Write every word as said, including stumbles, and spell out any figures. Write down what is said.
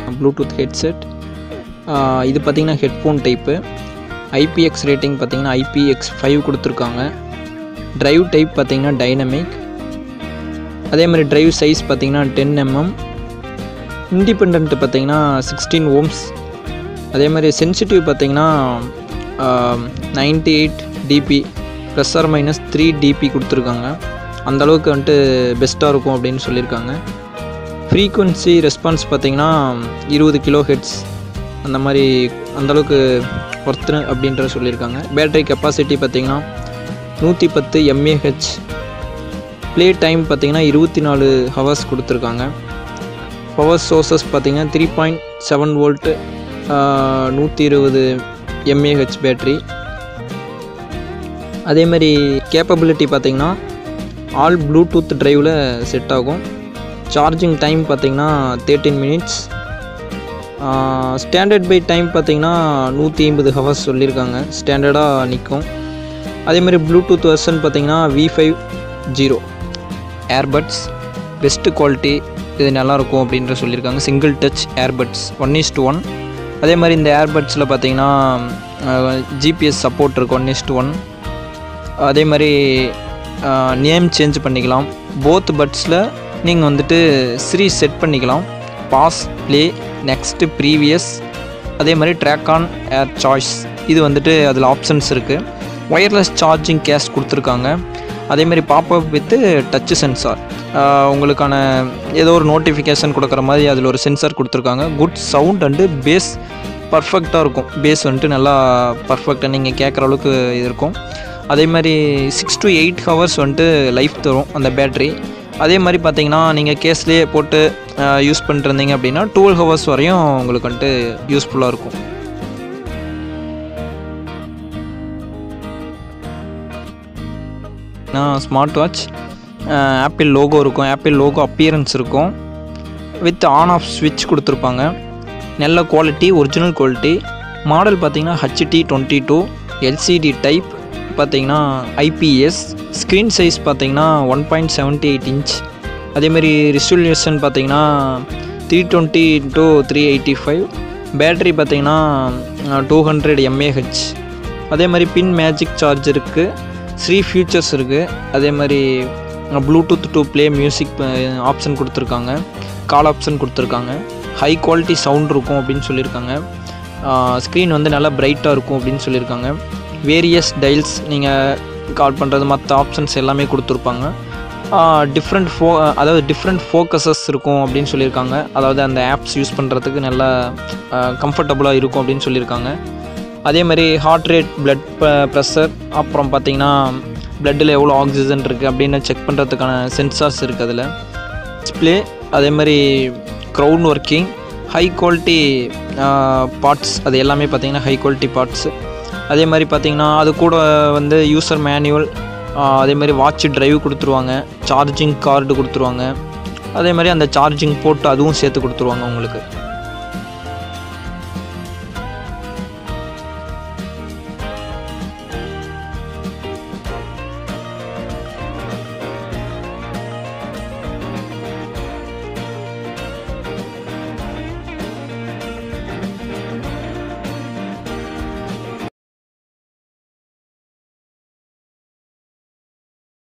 Bluetooth headset. இது பார்த்திங்கன்னா headphone type. IPX rating பார்த்திங்கன்னா ஐபிஎக்ஸ் ஃபைவ் கொடுத்துருக்காங்க. ட்ரைவ் டைப் பார்த்திங்கன்னா டைனமிக். அதே மாதிரி ட்ரைவ் சைஸ் பார்த்திங்கன்னா டென் எம்எம். இண்டிபெண்ட் பார்த்திங்கன்னா சிக்ஸ்டீன் ஓம்ஸ். அதே மாதிரி சென்சிட்டிவ் பார்த்திங்கன்னா ninety eight dB plus or minus three dB கொடுத்துருக்காங்க. அந்தளவுக்கு வந்துட்டு பெஸ்ட்டாக இருக்கும் அப்படின்னு சொல்லியிருக்காங்க. ஃப்ரீக்குவன்சி ரெஸ்பான்ஸ் பார்த்திங்கன்னா இருபது கிலோ ஹெட்ஸ் அந்த மாதிரி அந்தளவுக்கு ஒர்த்து அப்படின்ற சொல்லியிருக்காங்க. பேட்டரி கெப்பாசிட்டி பார்த்திங்கன்னா நூற்றி பத்து எம்ஏஹெச். ப்ளே டைம் பார்த்திங்கன்னா இருபத்தி நாலு ஹவர்ஸ் கொடுத்துருக்காங்க. பவர் சோர்ஸஸ் பார்த்திங்கன்னா த்ரீ பாயிண்ட் செவன் வோல்ட்டு நூற்றி இருபது எம்ஏஹெச் பேட்ரி. அதே மாதிரி கேப்பபிலிட்டி பார்த்திங்கன்னா ஆல் ப்ளூடூத் ட்ரைவில் செட் ஆகும். சார்ஜிங் டைம் பார்த்திங்கன்னா thirteen minutes. Standard by time பார்த்திங்கன்னா நூற்றி ஐம்பது ஹவர்ஸ் சொல்லியிருக்காங்க. ஸ்டாண்டர்டாக நிற்கும். அதேமாதிரி ப்ளூடூத் வெர்ஷன் பார்த்திங்கன்னா V five zero. Airbuds best quality, இது நல்லாயிருக்கும் அப்படின்ற சொல்லியிருக்காங்க. Single touch airbuds one is to one. அதே மாதிரி இந்த ஏர்பட்ஸில் பார்த்திங்கன்னா ஜிபிஎஸ் சப்போர்ட் இருக்குது ஒன் இஸ் டு ஒன். அதே மாதிரி நேம் சேஞ்ச் பண்ணிக்கலாம். போத் பட்ஸில் நீங்கள் வந்துட்டு ஸ்ரீ செட் பண்ணிக்கலாம். Pause, play, next, previous. அதே மாதிரி ட்ராக் ஆன் ஏர் சாய்ஸ், இது வந்துட்டு அதில் ஆப்ஷன்ஸ் இருக்குது. ஒயர்லெஸ் சார்ஜிங் கேஸ் கொடுத்துருக்காங்க. அதேமாதிரி பாப்அப் வித்து டச்சு சென்சார், உங்களுக்கான ஏதோ ஒரு நோட்டிஃபிகேஷன் கொடுக்குற மாதிரி அதில் ஒரு சென்சார் கொடுத்துருக்காங்க. குட் சவுண்ட் அண்டு பேஸ் பர்ஃபெக்டாக இருக்கும். பேஸ் வந்துட்டு நல்லா பர்ஃபெக்டாக நீங்கள் கேட்குற அளவுக்கு இது இருக்கும். அதே மாதிரி சிக்ஸ் டு எயிட் ஹவர்ஸ் வந்துட்டு லைஃப் தரும் அந்த பேட்ரி. அதே மாதிரி பார்த்திங்கன்னா நீங்கள் கேஸ்லேயே போட்டு யூஸ் பண்ணிருந்தீங்க அப்படின்னா டுவெல் ஹவர்ஸ் வரையும் உங்களுக்கு வந்துட்டு யூஸ்ஃபுல்லாக இருக்கும். ஸ்மார்ட் வாட்ச், ஆப்பிள் லோகோ இருக்கும். ஆப்பிள் லோகோ அப்பியரன்ஸ் இருக்கும். வித் ஆன் ஆஃப் ஸ்விட்ச் கொடுத்துருப்பாங்க. நல்ல குவாலிட்டி, ஒரிஜினல் குவாலிட்டி. மாடல் பார்த்திங்கன்னா HD twenty two. LCD type பார்த்திங்கன்னா ஐபிஎஸ். ஸ்க்ரீன் சைஸ் பார்த்திங்கன்னா one point seventy eight inch. அதேமாதிரி ரிசொல்யூஷன் பார்த்திங்கன்னா three twenty into three eighty five. Battery பார்த்திங்கன்னா டூ ஹண்ட்ரட் எம்ஏஹெச். அதே மாதிரி பின் மேஜிக் சார்ஜ் இருக்குது. Three futures இருக்குது. அதே மாதிரி bluetooth to play music option கொடுத்துருக்காங்க. கால் ஆப்ஷன் கொடுத்துருக்காங்க. ஹை குவாலிட்டி சவுண்ட் இருக்கும் அப்படின்னு சொல்லியிருக்காங்க. ஸ்க்ரீன் வந்து நல்லா பிரைட்டாக இருக்கும் அப்படின்னு சொல்லியிருக்காங்க. வேரியஸ் டைல்ஸ் நீங்கள் கால் பண்ணுறது மற்ற ஆப்ஷன்ஸ் எல்லாமே கொடுத்துருப்பாங்க. டிஃப்ரெண்ட் ஃபோ அதாவது டிஃப்ரெண்ட் ஃபோக்கஸஸ் இருக்கும் அப்படின்னு சொல்லியிருக்காங்க. அதாவது அந்த ஆப்ஸ் யூஸ் பண்ணுறதுக்கு நல்லா கம்ஃபர்டபுளாக இருக்கும் அப்படின்னு சொல்லியிருக்காங்க. அதே மாதிரி ஹார்ட் ரேட், பிளட் ப்ரெஷர், அப்புறம் பார்த்திங்கன்னா பிளட்டில் எவ்வளோ ஆக்சிஜன் இருக்குது அப்படின்னு செக் பண்ணுறதுக்கான சென்சார்ஸ் இருக்குது அதில். டிஸ்பிளே, அதே மாதிரி crown working, high quality parts, அது எல்லாமே பார்த்திங்கன்னா ஹை குவாலிட்டி பார்ட்ஸு. அதே மாதிரி பார்த்திங்கன்னா அது கூட வந்து யூசர் மேனுவல், அதே மாதிரி வாட்ச் ட்ரைவ் கொடுத்துருவாங்க. சார்ஜிங் கார்டு கொடுத்துருவாங்க. அதே மாதிரி அந்த சார்ஜிங் போட்டு அதுவும் சேர்த்து கொடுத்துருவாங்க உங்களுக்கு.